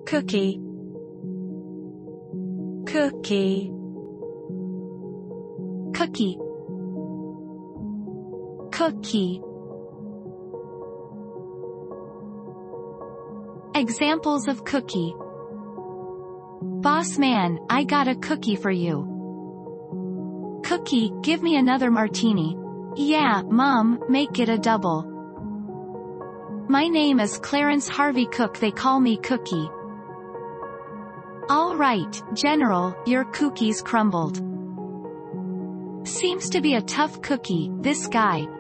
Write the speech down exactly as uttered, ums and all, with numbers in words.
cookie, cookie, cookie, cookie. Examples of cookie. Boss man, I got a cookie for you. Cookie, give me another martini. Yeah, Mom, make it a double. My name is Clarence Harvey Cook, they call me Cookie. All right, General, your cookies crumbled. Seems to be a tough cookie, this guy.